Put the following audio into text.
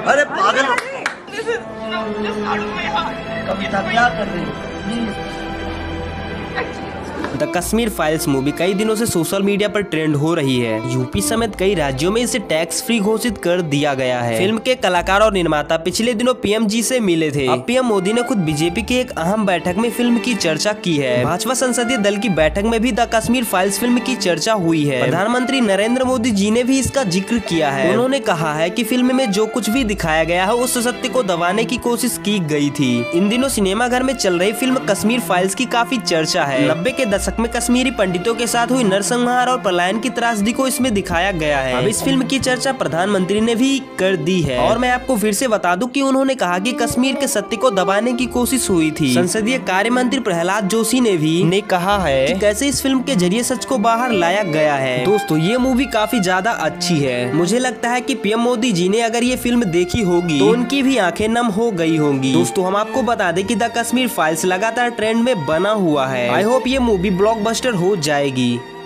अरे पागल कविता क्या कर रही हो? द कश्मीर फाइल्स मूवी कई दिनों से सोशल मीडिया पर ट्रेंड हो रही है। यूपी समेत कई राज्यों में इसे टैक्स फ्री घोषित कर दिया गया है। फिल्म के कलाकार और निर्माता पिछले दिनों पीएम जी से मिले थे। अब पीएम मोदी ने खुद बीजेपी की एक अहम बैठक में फिल्म की चर्चा की है। भाजपा संसदीय दल की बैठक में भी द कश्मीर फाइल्स फिल्म की चर्चा हुई है। प्रधानमंत्री नरेंद्र मोदी जी ने भी इसका जिक्र किया है। उन्होंने कहा है कि फिल्म में जो कुछ भी दिखाया गया है उस सत्य को दबाने की कोशिश की गई थी। इन दिनों सिनेमाघर में चल रही फिल्म कश्मीर फाइल्स की काफी चर्चा है। 90 के दशक में कश्मीरी पंडितों के साथ हुई नरसंहार और पलायन की त्रासदी को इसमें दिखाया गया है। अब इस फिल्म की चर्चा प्रधानमंत्री ने भी कर दी है और मैं आपको फिर से बता दूं कि उन्होंने कहा कि कश्मीर के सत्य को दबाने की कोशिश हुई थी। संसदीय कार्य मंत्री प्रहलाद जोशी ने भी कहा है कि कैसे इस फिल्म के जरिए सच को बाहर लाया गया है। दोस्तों ये मूवी काफी ज्यादा अच्छी है। मुझे लगता है कि पीएम मोदी जी ने अगर ये फिल्म देखी होगी तो उनकी भी आंखें नम हो गई होंगी। दोस्तों हम आपको बता दें कि द कश्मीर फाइल्स लगातार ट्रेंड में बना हुआ है। आई होप ये मूवी ब्लॉकबस्टर हो जाएगी।